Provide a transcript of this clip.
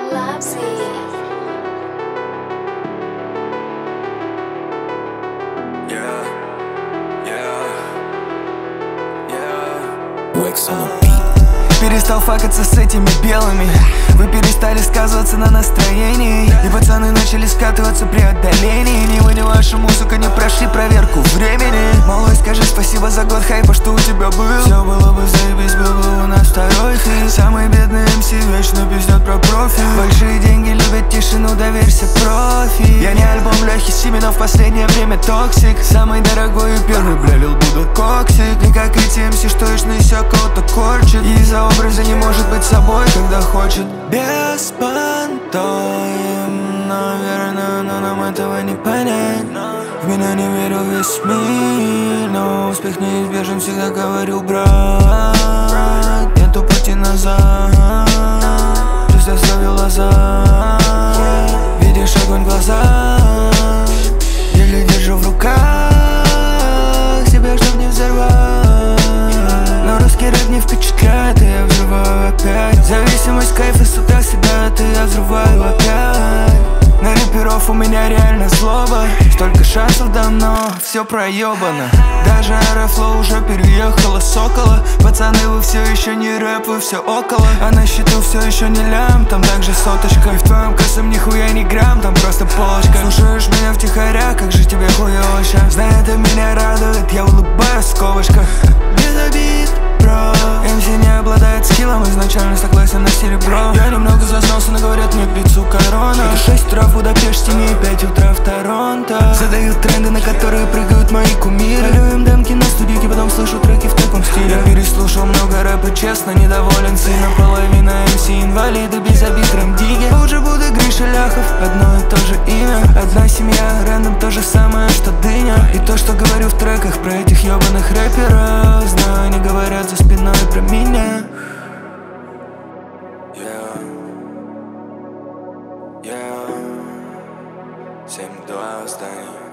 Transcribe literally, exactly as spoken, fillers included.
Перестал факаться с этими белыми. Вы перестали сказываться на настроении, и пацаны начали скатываться при отдалении. Ни вы, ни ваша музыка не прошли проверку времени. Малой, скажи спасибо за год хайпа, что у тебя был. Все было бы заебись, был бы у нас второй хит. Самый бедный эм си вечно пиздят про профи. Большие деньги любят тишину, доверься профи. Я не альбом Лехи Симина, в последнее время токсик. Самый дорогой и первый, бля, лил Буда Коксик. Не как эти эм си, что ишь на ися кого-то корчит. И из-за образа не может быть собой, когда хочет. Беспонтоем, наверное, но нам этого не понять. В меня не верил весь мир, но успех неизбежен, всегда говорил, брат. Нету пути назад, жизнь оставила назад. Видишь огонь в глазах, еле держу в руках себя, чтоб не взорвать. Но русский рэп не впечатляет, и я взрываю опять. Зависимость, кайф и суда всегда, ты я взрываю опять. На рэперов у меня реально злоба. Столько шансов давно, все проебано. Даже Аэрофлоу уже переехала Сокола. Пацаны, вы все еще не рэп, вы все около. А на счету все еще не лям, там также соточка. И в твоем косом нихуя не грамм, там просто полочка. Слушаешь меня втихаря, как же тебе хуёво щас. Знаю, это меня радует, я улыбаюсь в скобочках. Без обид, бро. эм си не обладает скиллом, изначально согласен на серебро. Я немного зазнался, но говорят, мне к лицу корона. Это шесть утра в Будапеште, не пять утра в Торонто. Задают тренды, на которые прыгают мои кумиры. Галю им демки на студийке, потом слышу треки в таком стиле. Я переслушал много рэпа, честно, недоволен. Сына половина эм си инвалиды, без обид рэм-диги. Уже буду Гриша Ляхов, одно и то же имя. Одна семья, рэндом то же самое, что дыня. И то, что говорю в треках про этих ебаных рэперов, знаю, они говорят за спиной про меня. Yeah. Yeah. семь два восстание.